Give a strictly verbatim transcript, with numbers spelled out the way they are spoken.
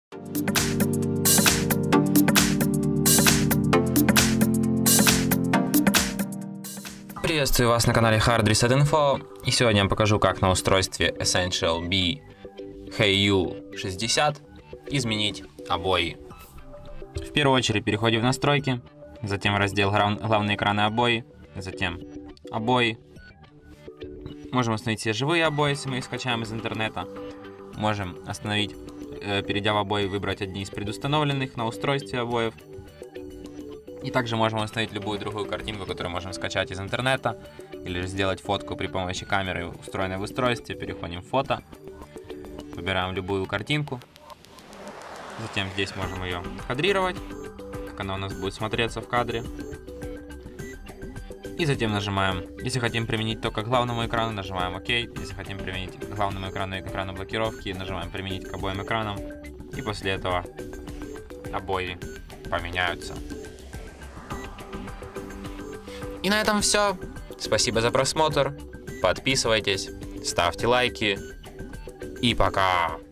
Приветствую вас на канале Hard Reset Info, и сегодня я вам покажу, как на устройстве Essential B Hey You шестьдесят изменить обои. В первую очередь переходим в настройки, затем в раздел главные экраны обои, затем обои. Можем установить все живые обои, если мы их скачаем из интернета. Можем остановить, перейдя в обои, выбрать одни из предустановленных на устройстве обоев. И также можем установить любую другую картинку, которую можем скачать из интернета, или же сделать фотку при помощи камеры, устроенной в устройстве. Переходим в фото, выбираем любую картинку, затем здесь можем ее кадрировать, как она у нас будет смотреться в кадре. И затем нажимаем, если хотим применить только к главному экрану, нажимаем ОК. Если хотим применить к главному экрану и к экрану блокировки, нажимаем применить к обоим экранам. И после этого обои поменяются. И на этом все. Спасибо за просмотр. Подписывайтесь, ставьте лайки. И пока.